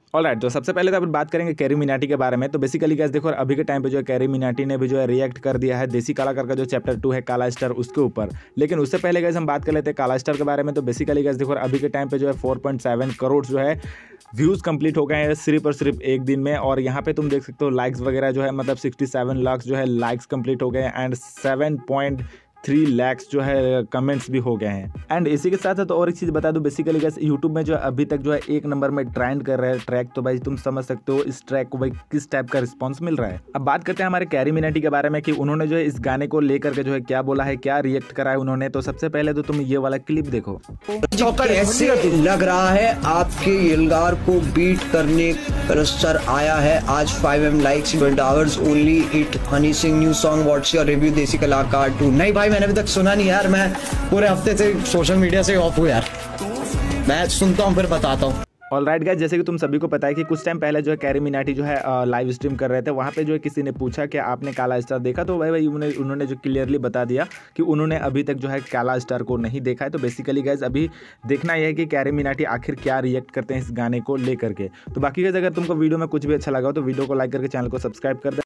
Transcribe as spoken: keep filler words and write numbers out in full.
Alright, तो सबसे पहले तो अपन बात करेंगे कैरी मिनाटी के बारे में। तो बेसिकली गाइस देखो, अभी के टाइम पे जो है कैरी मिनाटी ने भी जो है रिएक्ट कर दिया है देसी कलाकार का जो चैप्टर टू है काला स्टार उसके ऊपर। लेकिन उससे पहले गाइस हम बात कर लेते हैं काला स्टार के बारे में। तो बेसिकली गाइस देखो, अभी के टाइम पे जो है फोर पॉइंट सेवन करोड़ जो है व्यूज़ कंप्लीट हो गए हैं सिर्फ और सिर्फ एक दिन में। और यहाँ पे तुम देख सकते हो लाइक्स वगैरह जो है मतलब सिक्सटी सेवन लाख जो है लाइक्स कंप्लीट हो गए हैं and seven point three lakhs जो है कमेंट्स भी हो गए हैं। एंड इसी के साथ साथ तो और एक चीज़ बता दूं, बेसिकली गाइस यूट्यूब में जो है अभी तक जो है एक नंबर में ट्रेंड कर रहा है ट्रैक। तो भाई तुम समझ सकते हो इस ट्रैक को भाई किस टाइप का रिस्पांस मिल रहा है। अब बात करते हैं हमारे कैरी मिनाटी के बारे में कि उन्होंने जो है इस गाने को लेकर के जो है क्या बोला है, क्या रिएक्ट करा है उन्होंने। तो सबसे पहले तो तुम ये वाला क्लिप देखो। ऐसे लग रहा है आपके यलगार को बीट करने रस्टर आया है आज। Five M likes twelve hours only it Honey Singh new song what's your review desi कलाकार टू। नहीं भाई मैंने अभी तक सुना नहीं यार, मैं पूरे हफ्ते से सोशल मीडिया से ऑफ हूँ यार, मैं सुनता हूँ फिर बताता हूँ। ऑल राइट गाइस, जैसे कि तुम सभी को पता है कि कुछ टाइम पहले जो है कैरी मिनाटी जो है लाइव स्ट्रीम कर रहे थे। वहाँ पे जो है किसी ने पूछा कि आपने काला स्टार देखा, तो भाई भाई उन्होंने उन्होंने जो क्लियरली बता दिया कि उन्होंने अभी तक जो है काला स्टार को नहीं देखा है। तो बेसिकली गाइस अभी देखना यह है कि कैरी मिनाटी आखिर क्या रिएक्ट करते हैं इस गाने को लेकर के। तो बाकी गाइस अगर तुमको वीडियो में कुछ भी अच्छा लगा हो तो वीडियो को लाइक करके चैनल को सब्सक्राइब कर दे।